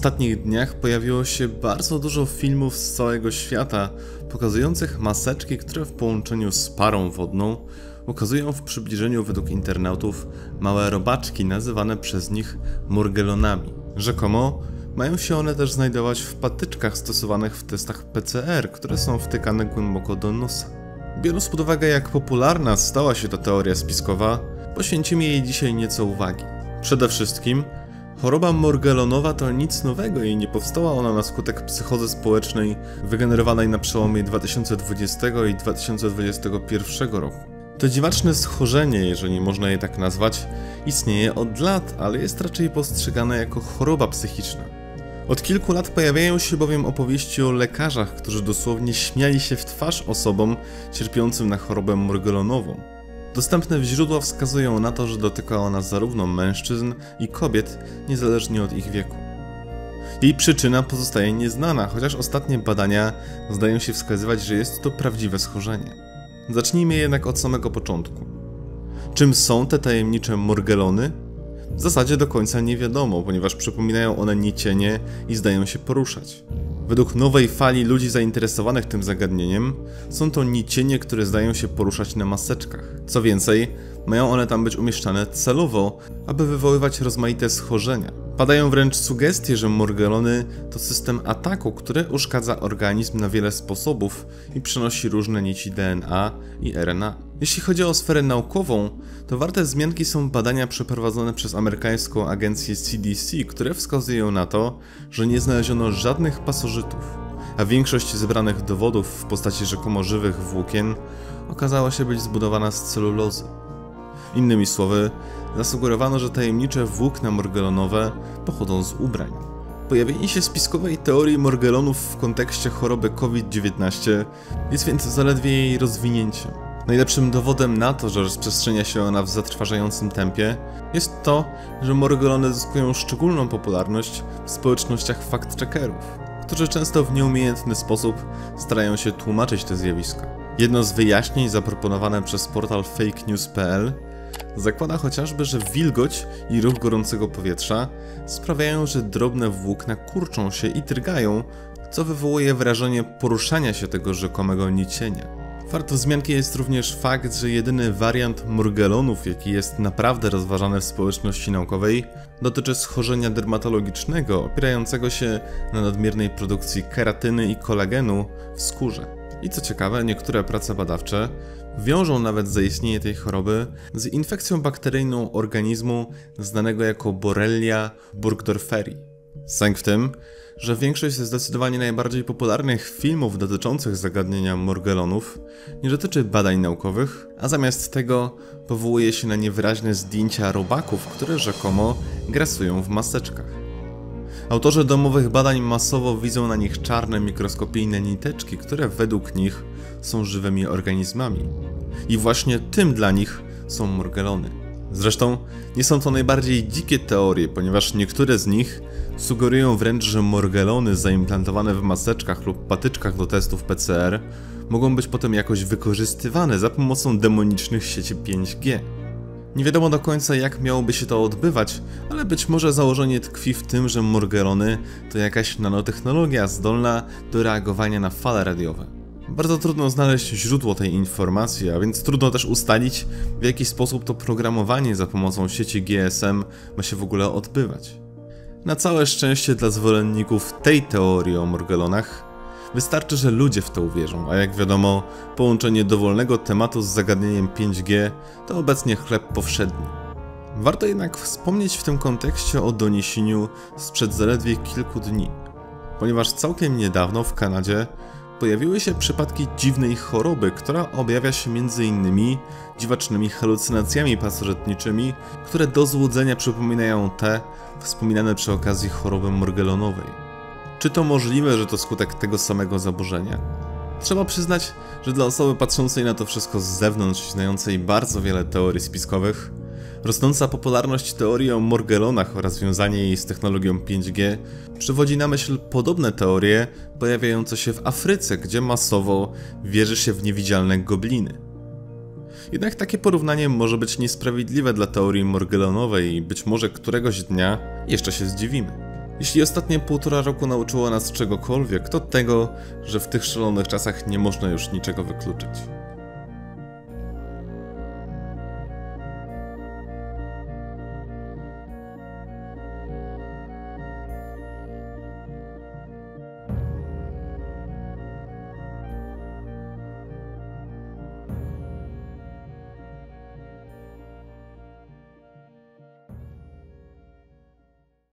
ostatnich dniach pojawiło się bardzo dużo filmów z całego świata pokazujących maseczki, które w połączeniu z parą wodną ukazują w przybliżeniu według internautów małe robaczki nazywane przez nich morgelonami. Rzekomo mają się one też znajdować w patyczkach stosowanych w testach PCR, które są wtykane głęboko do nosa. Biorąc pod uwagę, jak popularna stała się ta teoria spiskowa, poświęcimy jej dzisiaj nieco uwagi. Przede wszystkim choroba morgelonowa to nic nowego i nie powstała ona na skutek psychozy społecznej wygenerowanej na przełomie 2020 i 2021 roku. To dziwaczne schorzenie, jeżeli można je tak nazwać, istnieje od lat, ale jest raczej postrzegane jako choroba psychiczna. Od kilku lat pojawiają się bowiem opowieści o lekarzach, którzy dosłownie śmiali się w twarz osobom cierpiącym na chorobę morgelonową. Dostępne źródła wskazują na to, że dotyka ona zarówno mężczyzn i kobiet, niezależnie od ich wieku. Jej przyczyna pozostaje nieznana, chociaż ostatnie badania zdają się wskazywać, że jest to prawdziwe schorzenie. Zacznijmy jednak od samego początku. Czym są te tajemnicze morgelony? W zasadzie do końca nie wiadomo, ponieważ przypominają one nicienie i zdają się poruszać. Według nowej fali ludzi zainteresowanych tym zagadnieniem, są to nicienie, które zdają się poruszać na maseczkach. Co więcej, mają one tam być umieszczane celowo, aby wywoływać rozmaite schorzenia. Padają wręcz sugestie, że morgelony to system ataku, który uszkadza organizm na wiele sposobów i przenosi różne nici DNA i RNA. Jeśli chodzi o sferę naukową, to warte wzmianki są badania przeprowadzone przez amerykańską agencję CDC, które wskazują na to, że nie znaleziono żadnych pasożytów, a większość zebranych dowodów w postaci rzekomo żywych włókien okazała się być zbudowana z celulozy. Innymi słowy, zasugerowano, że tajemnicze włókna morgelonowe pochodzą z ubrań. Pojawienie się spiskowej teorii morgelonów w kontekście choroby COVID-19 jest więc zaledwie jej rozwinięciem. Najlepszym dowodem na to, że rozprzestrzenia się ona w zatrważającym tempie, jest to, że morgelony zyskują szczególną popularność w społecznościach fact-checkerów, którzy często w nieumiejętny sposób starają się tłumaczyć te zjawiska. Jedno z wyjaśnień zaproponowane przez portal fakenews.pl zakłada chociażby, że wilgoć i ruch gorącego powietrza sprawiają, że drobne włókna kurczą się i drgają, co wywołuje wrażenie poruszania się tego rzekomego nicienia. Warto wzmianki jest również fakt, że jedyny wariant morgelonów, jaki jest naprawdę rozważany w społeczności naukowej, dotyczy schorzenia dermatologicznego opierającego się na nadmiernej produkcji keratyny i kolagenu w skórze. I co ciekawe, niektóre prace badawcze wiążą nawet zaistnienie tej choroby z infekcją bakteryjną organizmu znanego jako Borrelia burgdorferi. Sęk w tym, że większość zdecydowanie najbardziej popularnych filmów dotyczących zagadnienia morgelonów nie dotyczy badań naukowych, a zamiast tego powołuje się na niewyraźne zdjęcia robaków, które rzekomo grasują w maseczkach. Autorzy domowych badań masowo widzą na nich czarne mikroskopijne niteczki, które według nich są żywymi organizmami. I właśnie tym dla nich są morgelony. Zresztą nie są to najbardziej dzikie teorie, ponieważ niektóre z nich sugerują wręcz, że morgelony zaimplantowane w maseczkach lub patyczkach do testów PCR mogą być potem jakoś wykorzystywane za pomocą demonicznych sieci 5G. Nie wiadomo do końca, jak miałoby się to odbywać, ale być może założenie tkwi w tym, że morgelony to jakaś nanotechnologia zdolna do reagowania na fale radiowe. Bardzo trudno znaleźć źródło tej informacji, a więc trudno też ustalić, w jaki sposób to programowanie za pomocą sieci GSM ma się w ogóle odbywać. Na całe szczęście dla zwolenników tej teorii o morgelonach, wystarczy, że ludzie w to uwierzą, a jak wiadomo, połączenie dowolnego tematu z zagadnieniem 5G to obecnie chleb powszedni. Warto jednak wspomnieć w tym kontekście o doniesieniu sprzed zaledwie kilku dni, ponieważ całkiem niedawno w Kanadzie pojawiły się przypadki dziwnej choroby, która objawia się m.in. dziwacznymi halucynacjami pasożytniczymi, które do złudzenia przypominają te wspominane przy okazji choroby morgelonowej. Czy to możliwe, że to skutek tego samego zaburzenia? Trzeba przyznać, że dla osoby patrzącej na to wszystko z zewnątrz, znającej bardzo wiele teorii spiskowych, rosnąca popularność teorii o morgelonach oraz wiązanie jej z technologią 5G przywodzi na myśl podobne teorie pojawiające się w Afryce, gdzie masowo wierzy się w niewidzialne gobliny. Jednak takie porównanie może być niesprawiedliwe dla teorii morgelonowej i być może któregoś dnia jeszcze się zdziwimy. Jeśli ostatnie 1,5 roku nauczyło nas czegokolwiek, to tego, że w tych szalonych czasach nie można już niczego wykluczyć.